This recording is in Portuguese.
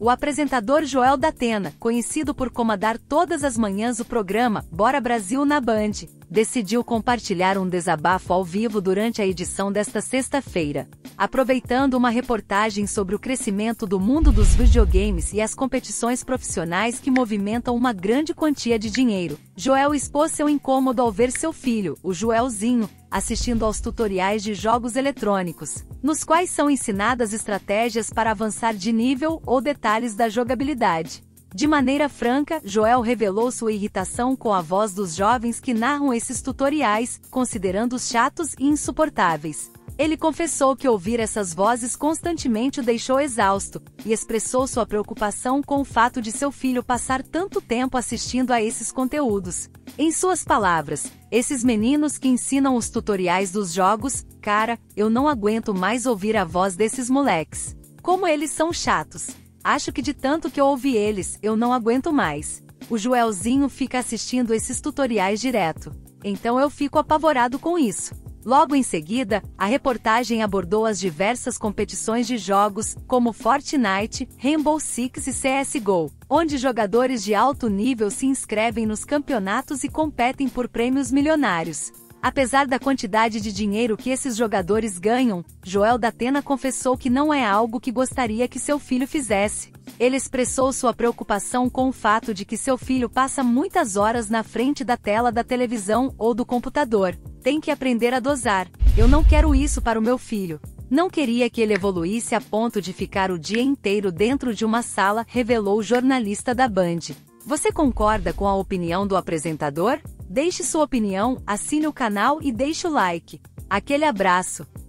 O apresentador Joel Datena, conhecido por comandar todas as manhãs o programa Bora Brasil na Band, decidiu compartilhar um desabafo ao vivo durante a edição desta sexta-feira. Aproveitando uma reportagem sobre o crescimento do mundo dos videogames e as competições profissionais que movimentam uma grande quantia de dinheiro, Joel expôs seu incômodo ao ver seu filho, o Joelzinho, assistindo aos tutoriais de jogos eletrônicos, nos quais são ensinadas estratégias para avançar de nível ou detalhes da jogabilidade. De maneira franca, Joel revelou sua irritação com a voz dos jovens que narram esses tutoriais, considerando-os chatos e insuportáveis. Ele confessou que ouvir essas vozes constantemente o deixou exausto, e expressou sua preocupação com o fato de seu filho passar tanto tempo assistindo a esses conteúdos. Em suas palavras, esses meninos que ensinam os tutoriais dos jogos, cara, eu não aguento mais ouvir a voz desses moleques. Como eles são chatos. Acho que de tanto que eu ouvi eles, eu não aguento mais. O Joelzinho fica assistindo esses tutoriais direto. Então eu fico apavorado com isso. Logo em seguida, a reportagem abordou as diversas competições de jogos, como Fortnite, Rainbow Six e CSGO, onde jogadores de alto nível se inscrevem nos campeonatos e competem por prêmios milionários. Apesar da quantidade de dinheiro que esses jogadores ganham, Joel Datena confessou que não é algo que gostaria que seu filho fizesse. Ele expressou sua preocupação com o fato de que seu filho passa muitas horas na frente da tela da televisão ou do computador. Tem que aprender a dosar. Eu não quero isso para o meu filho. Não queria que ele evoluísse a ponto de ficar o dia inteiro dentro de uma sala, revelou o jornalista da Band. Você concorda com a opinião do apresentador? Deixe sua opinião, assine o canal e deixe o like. Aquele abraço!